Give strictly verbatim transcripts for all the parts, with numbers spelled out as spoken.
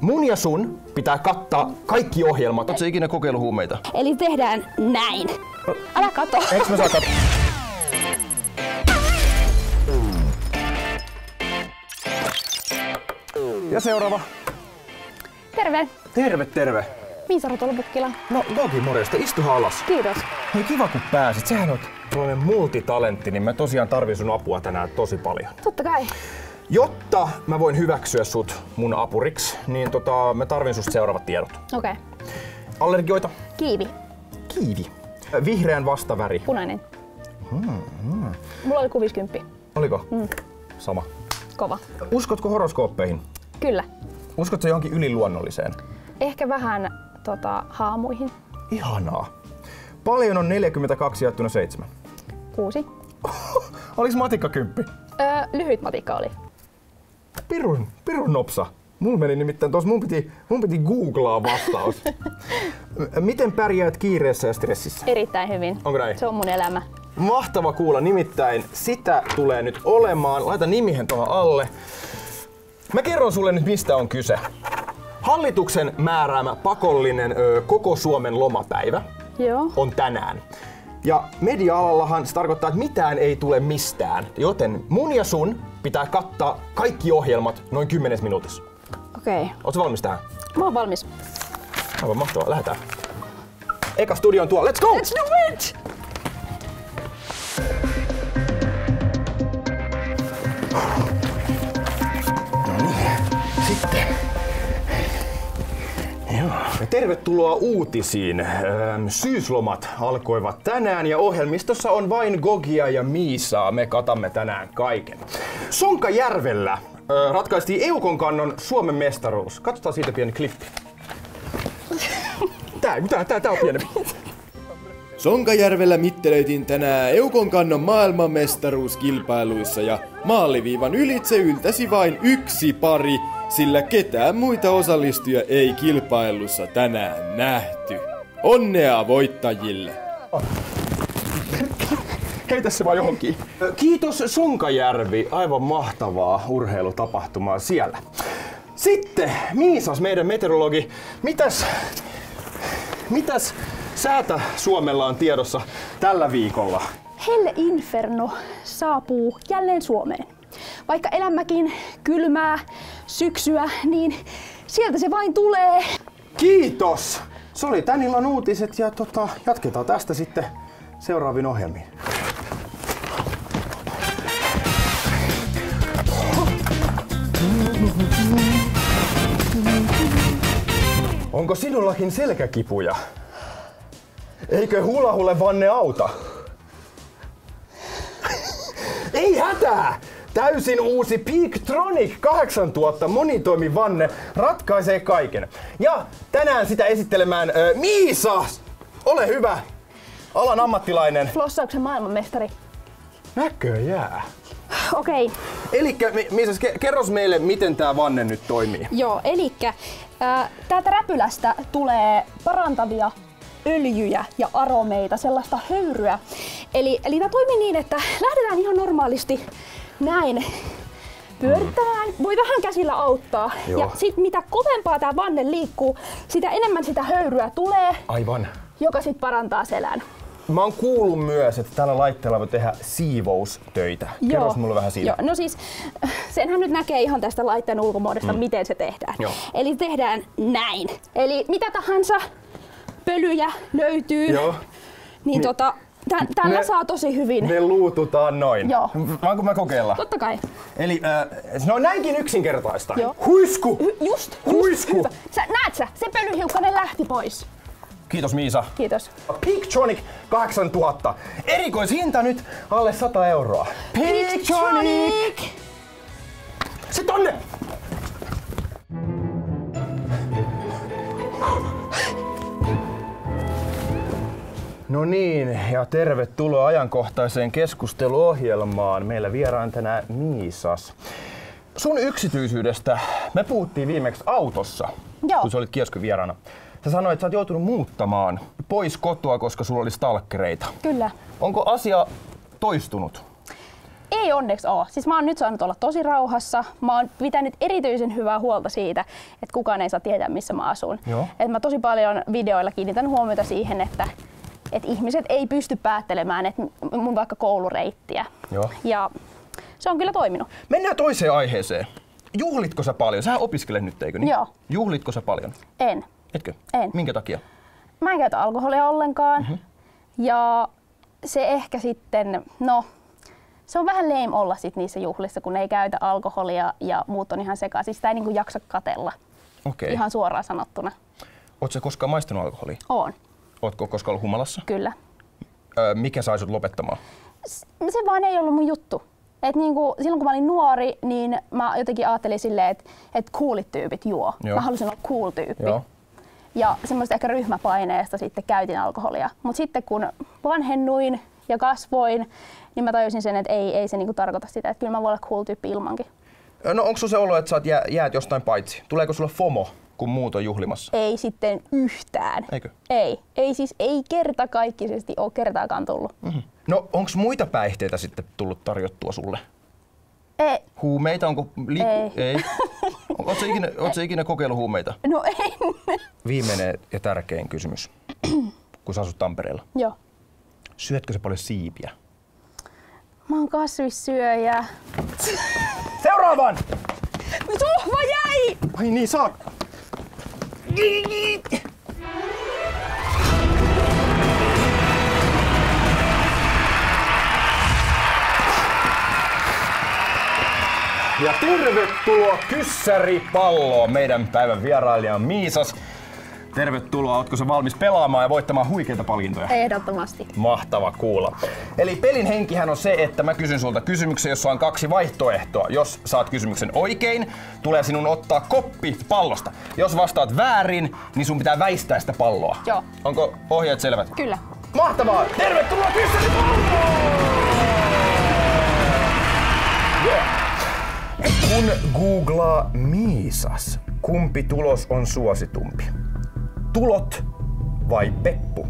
mun ja sun pitää kattaa kaikki ohjelmat. Ootko sä ikinä kokeillut huumeita? Eli tehdään näin. Älä kato. Eiks mä saa katsoa? Ja seuraava. Terve. Terve, terve. Miisa Rotolo-Pukkila. No, Dogi, morjesta. Istuhan alas. Kiitos. Hei, kiva kun pääsit. Sähän oot sellainen multitalentti, niin mä tosiaan tarvin sun apua tänään tosi paljon. Totta kai. Jotta mä voin hyväksyä sut mun apuriksi, niin tota, mä tarvin susta seuraavat tiedot. Okei. Okay. Allergioita? Kiivi. Kiivi. Vihreän vastaväri? Punainen. Hmm, hmm. Mulla oli kuviskymppi. Oliko? Mm. Sama. Kova. Uskotko horoskooppeihin? Kyllä. Uskotko johonkin yliluonnolliseen? Ehkä vähän tota, haamuihin. Ihanaa. Paljon on neljäkymmentäkaksi jaettuna seitsemän. Kuusi. Oliks matikka kymppi? Öö, lyhyt matikka oli. Pirun, pirun nopsa. Mulla meni nimittäin tos, mun piti, mun piti googlaa vastaus. Miten pärjäät kiireessä ja stressissä? Erittäin hyvin. Onko näin? Se on mun elämä. Mahtava kuulla, nimittäin sitä tulee nyt olemaan. Laita nimihän tuohon alle. Mä kerron sulle nyt, mistä on kyse. Hallituksen määräämä pakollinen ö, koko Suomen lomapäivä Joo. on tänään. Ja media-alallahan se tarkoittaa, että mitään ei tule mistään. Joten mun ja sun pitää kattaa kaikki ohjelmat noin kymmenessä minuutissa. Okei. Okay. Ootko valmis tähän? Mä oon valmis. Aivan mahtavaa, lähdetään. Eka studio on tuo. Let's go! Let's do it! No niin, sitten. Joo. Ja tervetuloa uutisiin. Syyslomat alkoivat tänään ja ohjelmistossa on vain Gogia ja Miisaa. Me katamme tänään kaiken. Sonkajärvellä ratkaistiin Eukon kannon Suomen mestaruus. Katsotaan siitä pieni klippi. Tää, tää, tää, tää on pieni. Sonkajärvellä mittelöitiin tänään Eukon kannon maailmanmestaruuskilpailuissa ja maaliviivan ylitse yltäsi vain yksi pari, sillä ketään muita osallistujia ei kilpailussa tänään nähty. Onnea voittajille! Heitä se vaan johonkin. Kiitos Sonkajärvi, aivan mahtavaa urheilutapahtumaa siellä. Sitten Miisas, meidän meteorologi, mitäs, mitäs säätä Suomella on tiedossa tällä viikolla? Helle Inferno saapuu jälleen Suomeen. Vaikka elämäkin kylmää syksyä, niin sieltä se vain tulee. Kiitos! Se oli tän illan uutiset ja tota, jatketaan tästä sitten seuraaviin ohjelmiin. Onko sinullakin selkäkipuja? Eikö hula hule vanne auta? Ei hätää! Täysin uusi Peaktronic kahdeksantuhatta monitoimivanne ratkaisee kaiken. Ja tänään sitä esittelemään äh, Miisa! Ole hyvä! Alan ammattilainen. Flossauksen maailmanmestari. Näköjää. Okei. Okay. Elikkä Miisa, kerros meille, miten tää vanne nyt toimii. Joo, elikkä äh, täältä räpylästä tulee parantavia öljyjä ja aromeita, sellaista höyryä. Eli, eli tämä toimii niin, että lähdetään ihan normaalisti näin pyörittämään. Voi vähän käsillä auttaa. Joo. Ja sit mitä kovempaa tää vanne liikkuu, sitä enemmän sitä höyryä tulee. Aivan. Joka sit parantaa selän. Mä oon kuullut myös, että tällä laitteella voi tehdä siivoustöitä. Kerros mulle vähän siitä. Joo, no siis senhän nyt näkee ihan tästä laitteen ulkomuodosta, mm. miten se tehdään. Joo. Eli tehdään näin. Eli mitä tahansa pölyjä löytyy, Joo. niin Ni- tota, tän, tällä ne, saa tosi hyvin. Ne luututaan noin. Joo. Voinko mä kokeilla? Totta kai. Eli äh, se on näinkin yksinkertaista. Joo. Huisku! Hy- just, Huisku! just hyvä. Sä, näet sä, se pölyhiukkanen lähti pois. Kiitos Miisa. Kiitos. Peaktronic kahdeksantuhatta. Erikoishinta nyt alle sata euroa. Peaktronic! Se tonne! No niin, ja tervetuloa ajankohtaiseen keskusteluohjelmaan. Meillä vieraan tänään Miisas. Sun yksityisyydestä me puhuttiin viimeksi autossa, Joo. kun sä olit kioskuvieraana. Sä sanoit, että sä oot joutunut muuttamaan pois kotoa, koska sulla oli stalkkereita. Kyllä. Onko asia toistunut? Ei onneksi oo. Siis mä oon nyt saanut olla tosi rauhassa. Mä oon pitänyt erityisen hyvää huolta siitä, että kukaan ei saa tietää, missä mä asun. Et mä tosi paljon videoilla kiinnitän huomiota siihen, että et ihmiset ei pysty päättelemään et mun vaikka koulureittiä. Joo. Ja se on kyllä toiminut. Mennään toiseen aiheeseen. Juhlitko sä paljon? Sä opiskelet nyt, eikö niin? Joo. Juhlitko sä paljon? En. Etkö? En. Minkä takia? Mä en käytä alkoholia ollenkaan. Mhm. Ja se ehkä sitten, no se on vähän lame olla sit niissä juhlissa, kun ei käytä alkoholia ja muut on ihan sekaisin. Sitä ei niinku jaksa katella. Okei. Ihan suoraan sanottuna. Ootko sä koskaan maistanut alkoholia? Oon. Ootko koskaan ollut humalassa? Kyllä. Öö, mikä sai sut lopettamaan? Se vaan ei ollut mun juttu. Et niinku, silloin kun mä olin nuori, niin mä jotenkin ajattelin silleen, että et coolit tyypit juo. Joo. Mä halusin olla cool tyyppi. Joo. Ja semmoista ehkä ryhmäpaineesta sitten käytin alkoholia. Mutta sitten kun vanhennuin ja kasvoin, niin mä tajusin sen, että ei, ei se niinku tarkoita sitä, että kyllä mä voin olla cool tyyppi ilmankin. No onko sulla se olo, että sä jää, jäät jostain paitsi? Tuleeko sulla FOMO, kun muut on juhlimassa? Ei sitten yhtään. Eikö? Ei. Ei siis ei kertakaikkisesti ole kertaakaan tullut. Mm-hmm. No onko muita päihteitä sitten tullut tarjottua sulle? Ei. Huumeita? Onko liik- Ei. Ei. Ootko sä ikinä, oot sä ikinä kokeillut huumeita? No en. Viimeinen ja tärkein kysymys. Kun sä asut Tampereella. Joo. Syötkö sä paljon siipiä? Mä oon kasvissyöjä. Seuraavan! Sohva jäi! Ai niin, saat! Ja tervetuloa Kyssäripalloon. Meidän päivän vierailija on Miisas. Tervetuloa, ootko sä valmis pelaamaan ja voittamaan huikeita palkintoja? Ehdottomasti. Mahtava kuulla. Eli pelin henkihän on se, että mä kysyn sulta kysymyksen, jossa on kaksi vaihtoehtoa. Jos saat kysymyksen oikein, tulee sinun ottaa koppi pallosta. Jos vastaat väärin, niin sun pitää väistää sitä palloa. Joo. Onko ohjeet selvät? Kyllä. Mahtavaa! Tervetuloa Kyssäripalloon! Yeah. Kun googlaa Miisas, kumpi tulos on suositumpi? Tulot vai peppu?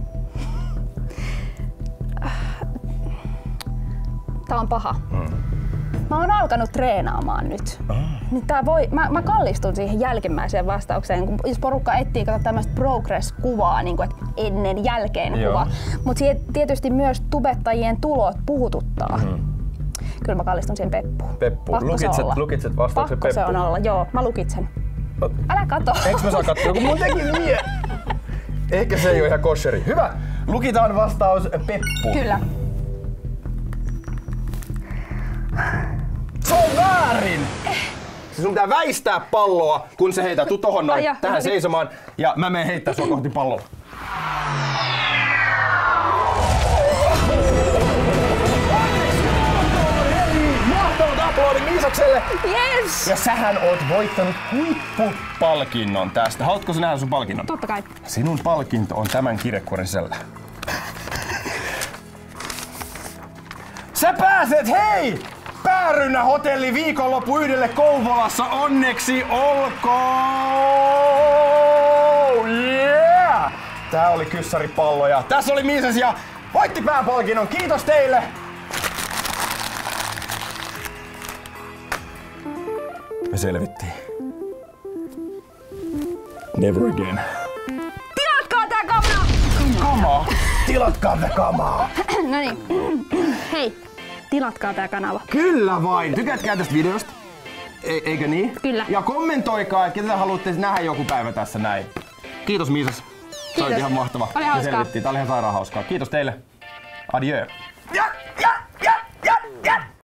Tää on paha. Mm. Mä oon alkanut treenaamaan nyt. Ah. Nyt tää voi, mä, mä kallistun siihen jälkimmäiseen vastaukseen, kun jos porukka etsii kato tämmöistä progress-kuvaa, niin kuin, että ennen jälkeen kuva. Mutta tietysti myös tubettajien tulot puhututtaa. Mm. Kyllä mä kallistun siihen peppuun. Peppu. Pakko Lukitset, se olla. lukitset vastauksen Pakko peppu. se on olla, joo. Mä lukitsen. Älä kato. Eikö mä saa katsoa, kun mun teki mie? Ehkä se ei ole ihan kosheri. Hyvä! Lukitaan vastaus peppu. Kyllä. Se on väärin! Sun pitää väistää palloa, kun se heitää. Tuu tohon noin, Ai ja, tähän no niin. seisomaan. Ja mä menen heittää sua kohti palloa. Mahtavat aplodit Miisakselle! Yes! Ja sähän oot voittanut huippupalkinnon tästä. Haluatko sä nähdä sun palkinnon? Totta kai. Sinun palkinto on tämän kirjekuoren sisällä. Sä pääset, hei! Päärynnä hotelli viikonloppu yhdelle Kouvolassa. Onneksi olkoon! Yeah! Tää oli Kyssäripallo ja tässä oli Miisas ja voitti pääpalkinnon. Kiitos teille! Me selvittiin. Never again. Tilatkaa tää kamera! Kamaa! Tilatkaa me kamaa! No niin. Hei, tilatkaa tää kanava. Kyllä vain! Tykätkää tästä videosta? E- eikö niin? Kyllä. Ja kommentoikaa, että ketä haluatte nähdä joku päivä tässä näin. Kiitos Miisas. Se oli Kiitos. ihan mahtava. Oli Me hauskaa. selvittiin. Tää oli ihan sairaan hauskaa. Kiitos teille. Adieu. Ja, ja, ja, ja, ja.